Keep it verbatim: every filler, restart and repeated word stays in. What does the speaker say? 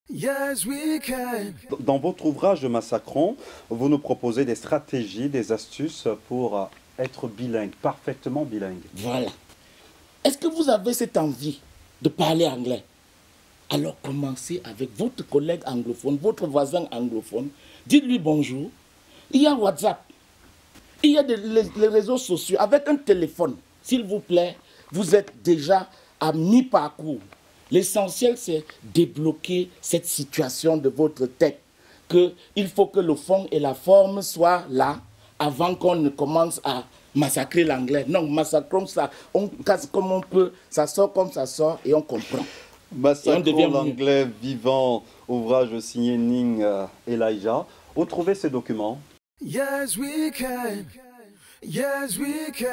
Yes, we can. Dans votre ouvrage Massacrons, vous nous proposez des stratégies, des astuces pour être bilingue, parfaitement bilingue. Voilà. Est-ce que vous avez cette envie de parler anglais? Alors commencez avec votre collègue anglophone, votre voisin anglophone. Dites-lui bonjour. Il y a WhatsApp. Il y a des, les, les réseaux sociaux. Avec un téléphone, s'il vous plaît, vous êtes déjà à mi-parcours. L'essentiel, c'est débloquer cette situation de votre tête. Que il faut que le fond et la forme soient là avant qu'on ne commence à massacrer l'anglais. Non, massacrons ça. On casse comme on peut, ça sort comme ça sort et on comprend. Massacrons l'anglais vivant, ouvrage signé Ning euh, Elijah. Où trouver ces documents? Yes, we can. Yes, we can.